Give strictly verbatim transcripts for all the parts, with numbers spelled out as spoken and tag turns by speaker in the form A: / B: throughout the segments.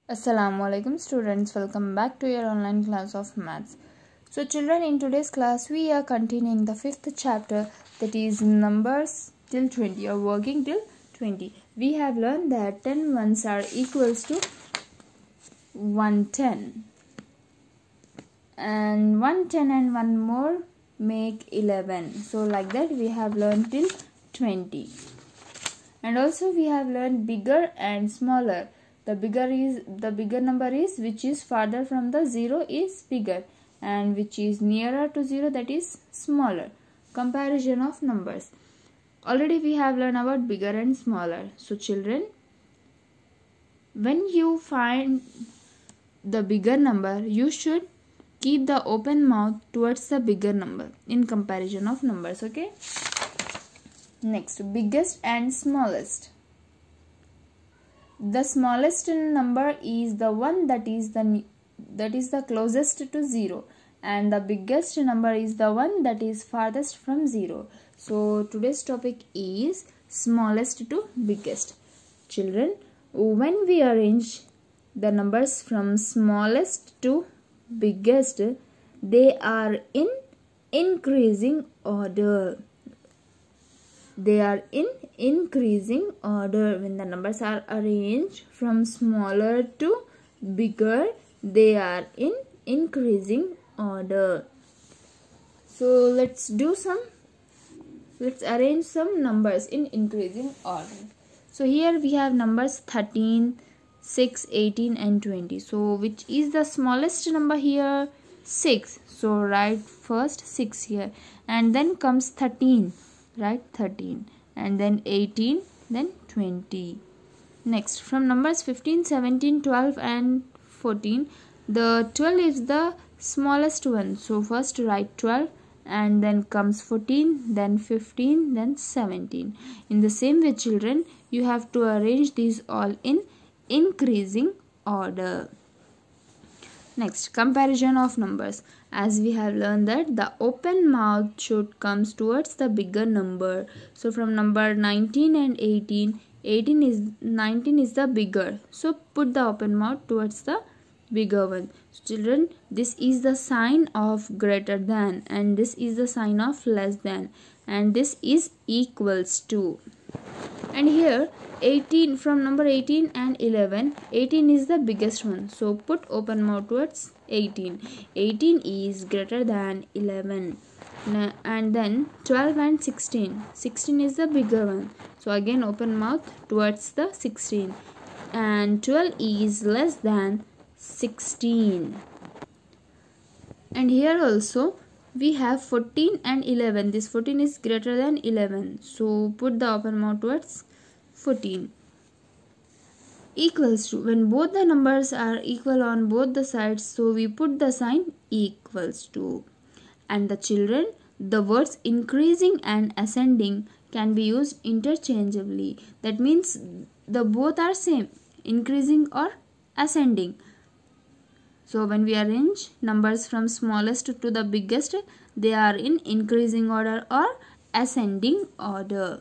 A: Assalamualaikum students, welcome back to your online class of maths. So children, in today's class we are continuing the fifth chapter, that is numbers till twenty or working till twenty. We have learned that ten ones are equals to one hundred ten and one hundred ten and one more make eleven. So like that we have learned till twenty. And also we have learned bigger and smaller. The bigger is the bigger number is which is farther from the zero is bigger, and which is nearer to zero, that is smaller. Comparison of numbers. Already we have learned about bigger and smaller. So children, when you find the bigger number, you should keep the open mouth towards the bigger number in comparison of numbers. Okay. Next, biggest and smallest. The smallest number is the one that is the that is the closest to zero, and the biggest number is the one that is farthest from zero. So today's topic is smallest to biggest. Children, when we arrange the numbers from smallest to biggest, they are in increasing order. They are in increasing order. When the numbers are arranged from smaller to bigger, they are in increasing order. So let's do some, let's arrange some numbers in increasing order. So here we have numbers thirteen, six, eighteen and twenty. So which is the smallest number here? six. So write first six here, and then comes thirteen. Right, thirteen, and then eighteen, then twenty. Next, from numbers fifteen, seventeen, twelve and fourteen, the twelve is the smallest one. So first write twelve, and then comes fourteen, then fifteen, then seventeen. In the same way, children, you have to arrange these all in increasing order. Next, comparison of numbers. As we have learned that the open mouth should comes towards the bigger number. So from number nineteen and eighteen, eighteen is nineteen is the bigger. So put the open mouth towards the bigger one. So children, this is the sign of greater than, and this is the sign of less than, and this is equals to. And here eighteen, from number eighteen and eleven, eighteen is the biggest one. So put open mouth towards eighteen. eighteen is greater than eleven. And then twelve and sixteen. sixteen is the bigger one. So again open mouth towards the sixteen. And twelve is less than sixteen. And here also we have fourteen and eleven. This fourteen is greater than eleven. So put the open mouth towards fourteen. Equals to, when both the numbers are equal on both the sides, so we put the sign equals to. And the children, the words increasing and ascending can be used interchangeably. That means the both are same, increasing or ascending. So when we arrange numbers from smallest to the biggest, they are in increasing order or ascending order.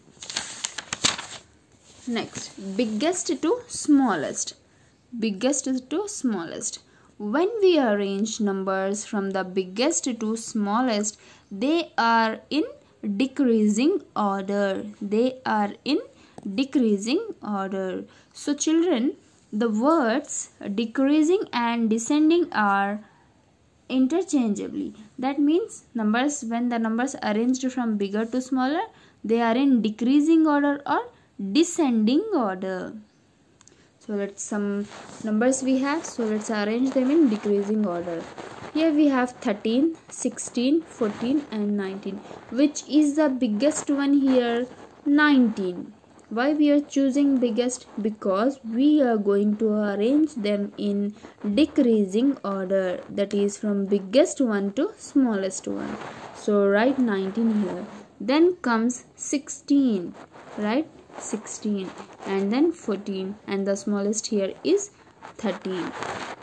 A: Next, biggest to smallest. Biggest to smallest. When we arrange numbers from the biggest to smallest, they are in decreasing order. They are in decreasing order. So children, the words decreasing and descending are interchangeably. That means numbers, when the numbers arranged from bigger to smaller, they are in decreasing order or descending order. So let's some numbers we have. So let's arrange them in decreasing order. Here we have thirteen, sixteen, fourteen and nineteen. Which is the biggest one here? nineteen. Why we are choosing biggest? Because we are going to arrange them in decreasing order, that is from biggest one to smallest one. So write nineteen here. Then comes sixteen, right? sixteen, and then fourteen, and the smallest here is thirteen.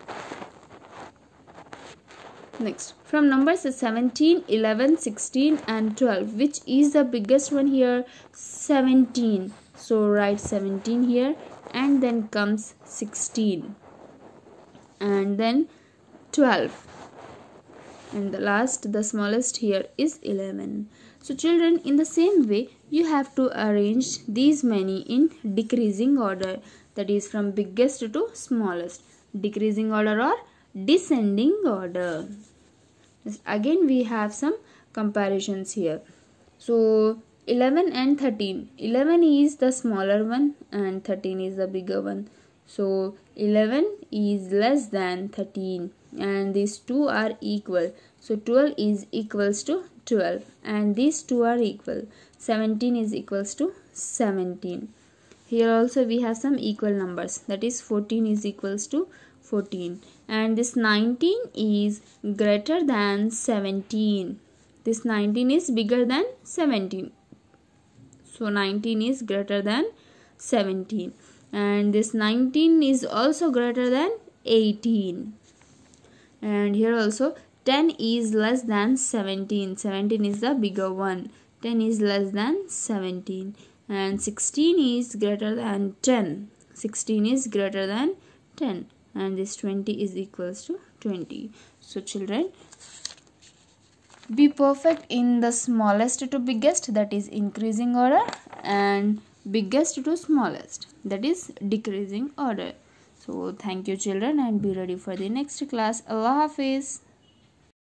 A: Next, from numbers seventeen, eleven, sixteen and twelve, which is the biggest one here? seventeen. So write seventeen here, and then comes sixteen. and then twelve, and the last, the smallest here is eleven. So children, in the same way you have to arrange these many in decreasing order, that is from biggest to smallest, decreasing order or descending order. Again we have some comparisons here. So eleven and thirteen, eleven is the smaller one and thirteen is the bigger one. So eleven is less than thirteen and these two are equal. So twelve is equals to twelve and these two are equal. seventeen is equals to seventeen. Here also we have some equal numbers, that is fourteen is equals to fourteen, and this nineteen is greater than seventeen. This nineteen is bigger than seventeen. So nineteen is greater than seventeen, and this nineteen is also greater than eighteen. And here also ten is less than seventeen. seventeen is the bigger one. ten is less than seventeen. And sixteen is greater than ten. sixteen is greater than ten. And this twenty is equals to twenty. So children, be perfect in the smallest to biggest, that is increasing order, and biggest to smallest, that is decreasing order. So thank you children, and be ready for the next class. Allah Hafiz.